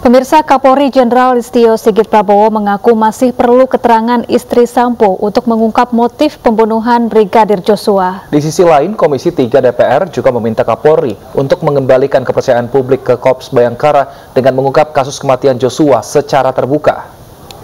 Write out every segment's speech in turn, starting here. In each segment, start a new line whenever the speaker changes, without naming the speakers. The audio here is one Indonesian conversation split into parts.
Pemirsa, Kapolri Jenderal Listio Sigit Prabowo mengaku masih perlu keterangan istri Sambo untuk mengungkap motif pembunuhan Brigadir Joshua.
Di sisi lain, Komisi 3 DPR juga meminta Kapolri untuk mengembalikan kepercayaan publik ke Korps Bayangkara dengan mengungkap kasus kematian Joshua secara terbuka.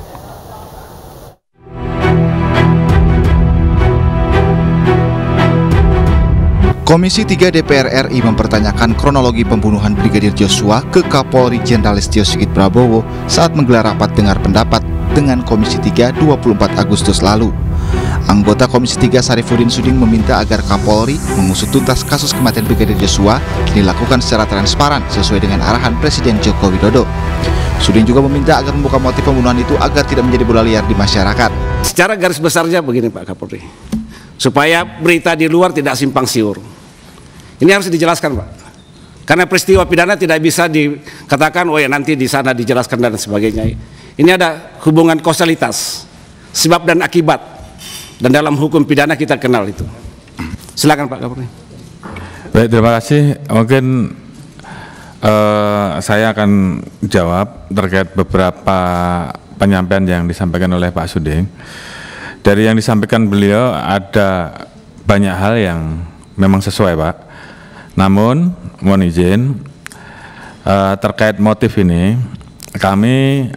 Komisi 3 DPR RI mempertanyakan kronologi pembunuhan Brigadir Joshua ke Kapolri Jenderal Listio Sigit Prabowo saat menggelar rapat dengar pendapat dengan Komisi 3 24 Agustus lalu. Anggota Komisi 3 Sarifudin Suding meminta agar Kapolri mengusut tuntas kasus kematian Brigadir Joshua dilakukan secara transparan sesuai dengan arahan Presiden Joko Widodo. Suding juga meminta agar membuka motif pembunuhan itu agar tidak menjadi bola liar di masyarakat.
Secara garis besarnya begini Pak Kapolri, supaya berita di luar tidak simpang siur. Ini harus dijelaskan Pak, karena peristiwa pidana tidak bisa dikatakan oh ya nanti di sana dijelaskan dan sebagainya. Ini ada hubungan kausalitas, sebab dan akibat, dan dalam hukum pidana kita kenal itu. Silakan Pak Kapolri.
Baik, terima kasih. Mungkin saya akan jawab terkait beberapa penyampaian yang disampaikan oleh Pak Suding. Dari yang disampaikan beliau ada banyak hal yang memang sesuai Pak. Namun mohon izin terkait motif ini kami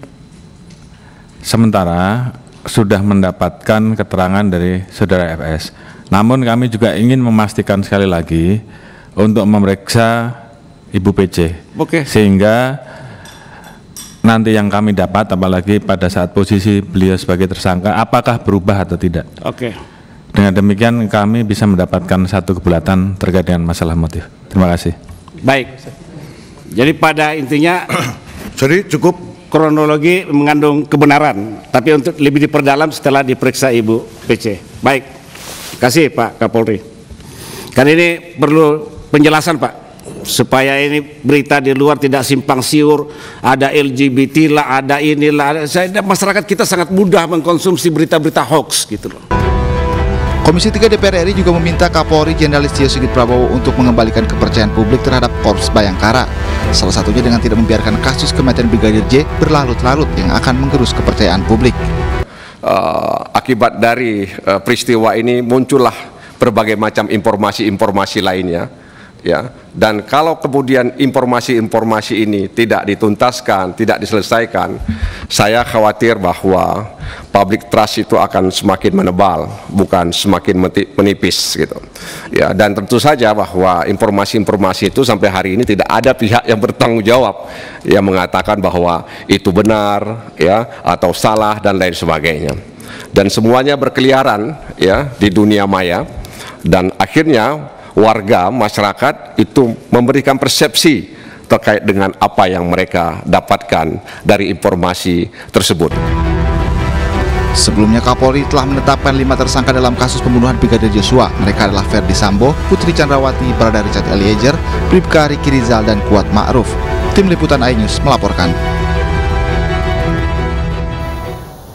sementara sudah mendapatkan keterangan dari saudara FS. Namun kami juga ingin memastikan sekali lagi untuk memeriksa Ibu PC.
Oke.
Sehingga nanti yang kami dapat, apalagi pada saat posisi beliau sebagai tersangka, apakah berubah atau tidak.
Oke.
Dengan demikian kami bisa mendapatkan satu kebulatan terkait dengan masalah motif. Terima kasih.
Baik. Jadi pada intinya
jadi cukup
kronologi mengandung kebenaran, tapi untuk lebih diperdalam setelah diperiksa Ibu PC. Baik. Terima kasih Pak Kapolri. Karena ini perlu penjelasan Pak, supaya ini berita di luar tidak simpang siur, ada LGBT lah, ada inilah, masyarakat kita sangat mudah mengkonsumsi berita-berita hoax gitu loh.
Komisi 3 DPR RI juga meminta Kapolri Jenderal Listio Sigit Prabowo untuk mengembalikan kepercayaan publik terhadap Korps Bayangkara. Salah satunya dengan tidak membiarkan kasus kematian Brigadir J berlarut-larut yang akan menggerus kepercayaan publik.
Akibat dari peristiwa ini muncullah berbagai macam informasi-informasi lainnya. Ya, dan kalau kemudian informasi-informasi ini tidak dituntaskan, tidak diselesaikan, saya khawatir bahwa public trust itu akan semakin menebal, bukan semakin menipis gitu. Ya, dan tentu saja bahwa informasi-informasi itu sampai hari ini tidak ada pihak yang bertanggung jawab yang mengatakan bahwa itu benar, ya, atau salah dan lain sebagainya. Dan semuanya berkeliaran ya di dunia maya, dan akhirnya warga, masyarakat itu memberikan persepsi terkait dengan apa yang mereka dapatkan dari informasi tersebut.
Sebelumnya Kapolri telah menetapkan 5 tersangka dalam kasus pembunuhan Brigadir Joshua. Mereka adalah Ferdi Sambo, Putri Chandrawati, Barada Richard Eliezer, Bribka Riki Rizal, dan Kuat Ma'ruf. Tim Liputan iNews melaporkan.